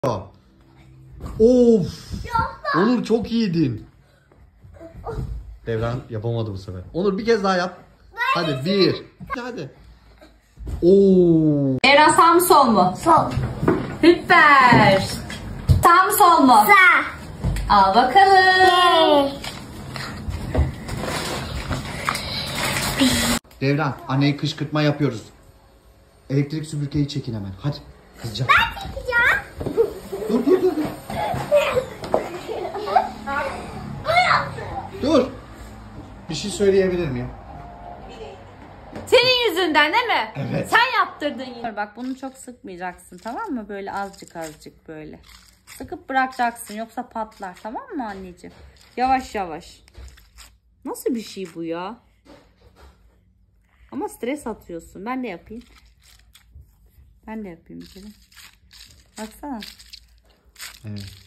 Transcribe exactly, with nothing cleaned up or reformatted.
Of. Onur çok iyiydin. Devran yapamadı bu sefer. Onur bir kez daha yap. Hadi bir. Hadi. Oo. Devran sağ mı sol mu? Sol. Süper. Sağ mı sol mu? Sağ. Al bakalım. Devran anneye kışkırtma yapıyoruz. Elektrik süpürgeyi çekin hemen. Hadi. Hızlıca. Ben çekeceğim. Dur dur dur. Dur. Bir şey söyleyebilir miyim? Senin yüzünden değil mi? Evet. Sen yaptırdın yine. Bak bunu çok sıkmayacaksın, tamam mı? Böyle azıcık azıcık böyle. Sıkıp bırakacaksın yoksa patlar, tamam mı anneciğim? Yavaş yavaş. Nasıl bir şey bu ya? Ama stres atıyorsun. Ben de yapayım. Ben de yapayım bir kere. Baksana. Evet.